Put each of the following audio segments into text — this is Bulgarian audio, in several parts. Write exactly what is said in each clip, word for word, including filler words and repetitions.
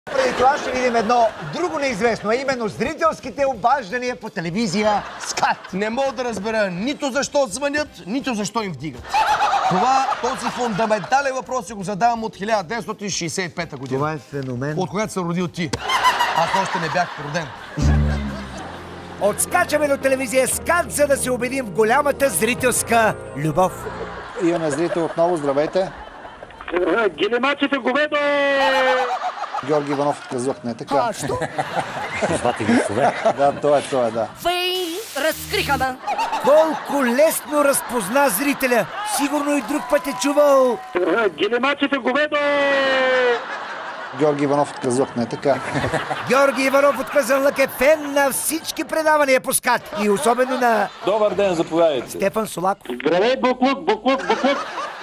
Преди това ще видим едно друго неизвестно, а именно зрителските обаждания по телевизия СКАТ. Не мога да разбера нито защо звънят, нито защо им вдигат. Това, този фундаментален въпрос си го задавам от хиляда деветстотин шейсет и пета година. Това е феномен. От когато се родил ти. Аз още не бях роден. Отскачаме до телевизия СКАТ, за да се убедим в голямата зрителска любов. Имаме зрител отново, здравейте. Гелемачите говедо! Георги Иванов от Казлък, не така? А, що? Звати гласове. Да, той е, той е, да. Фей, разкриха ме! Колко лесно разпозна зрителя. Сигурно и друг път е чувал. Гелемачите говедо! Георги Иванов от Казлък, не така? Георги Иванов от Казанлък е фен на всички предавания по СКАТ. И особено на Добър ден, заповядайте. Стефан Солаков. Здравей, буклук, буклук, буклук!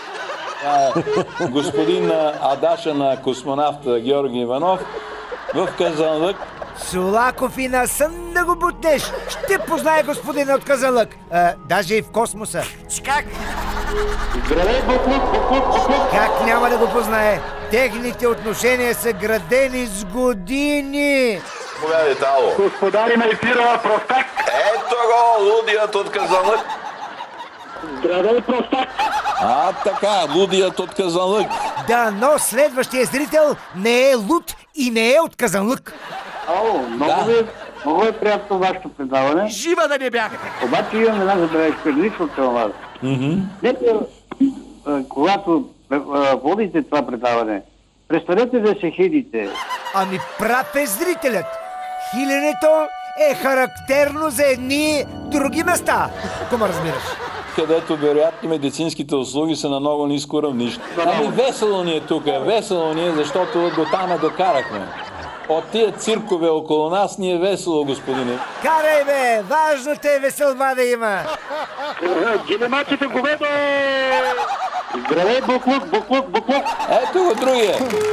Господин Адаша на космонавта Георги Иванов в Казанлък. Солаков и на сън да го бутнеш. Ще познае господина от Казанлък. А, даже и в космоса. Как? Здравей, буклук, буклук, буклук! Как няма да го познае? Техните отношения са градени с години. Заповядайте, ало. Господари на ефира, Простак! Ето го, лудият от Казанлък. Здравей, Простак! А, така, лудият от Казанлък. Да, но следващия зрител не е луд и не е от Казанлък. Ало, много Да. ви, много е приятно вашето предаване. Жива да не бях! Обаче имам една забележка лично към вас. Нека, а, когато а, водите това предаване, престанете да се хилите. Ами прав е зрителят. Хиленето е характерно за едни други места, ако ме разбираш. Където вероятно медицинските услуги са на много ниско равнище. Ами весело ни е тук, весело ни е, защото до там я докарахме. От тия циркове около нас ни е весело, господине. Карай бе, важното е веселба да има. Гелемачите говедо! Здравей, буклук, буклук, буклук! Ето го другия.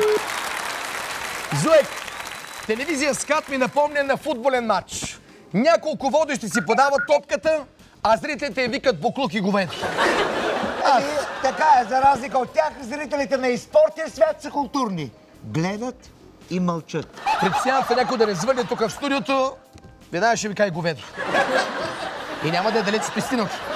Зуек, телевизия СКАТ ми напомня на футболен матч. Няколко водещи си подават топката, а зрителите я викат буклук и говедо. Ами, така е, за разлика от тях, зрителите на изспортен свят са културни. Гледат и мълчат. Предстоявам се някой да не звънне тук в студиото, веднага ще ви кай говедо. И няма да е далеч с истината.